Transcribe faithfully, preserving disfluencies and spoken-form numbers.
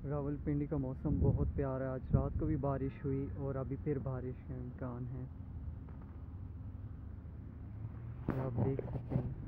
راولپنڈی کا موسم بہت پیارا ہے، آج رات کو بھی بارش ہوئی اور ابھی پھر بارش کا امکان ہے، آپ دیکھ سکتے ہیں۔